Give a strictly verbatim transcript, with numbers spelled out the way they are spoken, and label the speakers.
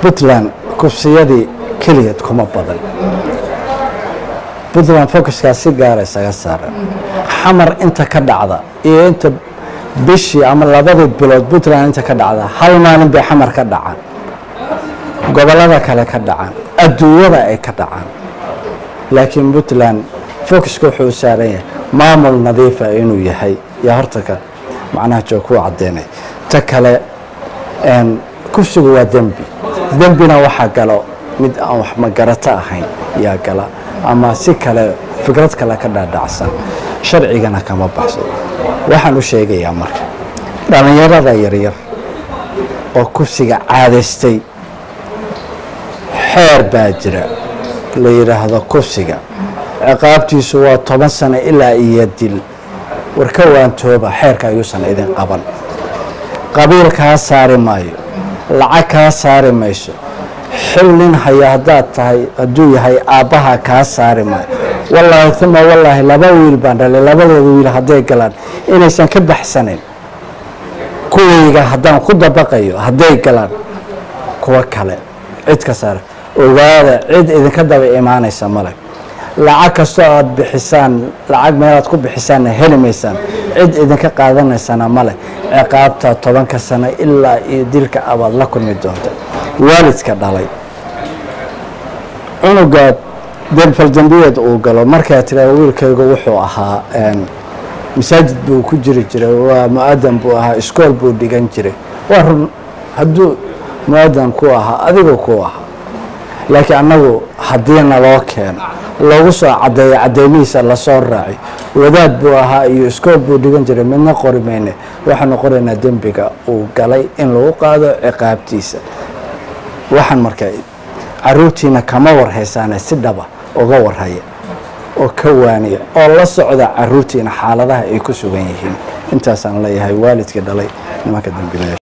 Speaker 1: Puntland kufsiyadii keliyeed kuma badan. Puntland focuskaas si gaar ah isaga saaran. Xamar inta ka dhacda iyo inta bishii ama labadii bilood Puntland inta ka dhacda hal maalin bay xamar ka dhacaan. Gobolada kale ka dhacaan, adduunyada ay ka dhacaan. Laakiin Puntland focuska wuxuu saaran yahay maamul nadiif ah inuu yahay yaa horta ka macnaha joog ku cadeynay. Ta kale een kufsigu waa dambi. dambina waxa galo mid aan wax ma garata ahayn yaa gala ama si kale fikrad kale ka dhaadhacsan sharcigana kama baxso. Waxaan u sheegayaa marka dhalinyarada yaryar oo kufsiga caadaystay xeer baa jira la yiraahdo kufsiga ciqaabtiisu waa toban sano ilaa iyo dil. warka waan tooba xeerka ayuusan idin qaban. qabiil ka saari maayo, lacag ka saari mayso, xil nin haya hadaad tahay hadduu yahay aabbaha ka saari maayo. wallaahi thumma wallaahi laba wiil baan dhalay, labadooda wiil hadday galaan inaysan ka baxsanin kuwayga haddaan ku dabaqayo hadday galaan kuwa kale cid ka saara ogaada cid idinka daba imaanaysa male. lacag kastoo aad bixisaan lacag meelaad ku bixisaan heli maysaan, cid idinka qaadanaysana male. ciqaabta tobanka sano ilaa iyo dilka abaad la kulmi doonta. waalidka dhalay cunuga dembal dambiyeed uu galo markaa tiraa wiilkaygu wuxuu ahaa masaajid buu ku jiri jiray, waa mu'adan buu ahaa, iskool buu dhigan jiray. waa run hadduu mu'adan ku ahaa adigu ku ahaa, laakiin annagu haddiina loo keeno loogu soo cadeeyo cadeymihiisa lasoo raaci wadaad buu ahaa iyo iskool buu dhigan jiray midna qori mayne. waxaanu qoraynaa dembiga uu galay in lagu qaado ciqaabtiisa. waxaan markaa caruurtiina kama warhaysaane si dhaba uga warhaya oo ka waaniya oo la socda caruurtiina xaaladaha ay ku sugan yihiin. intaasaan leeyahay waalidka dhalay nimanka dambiilayaasha.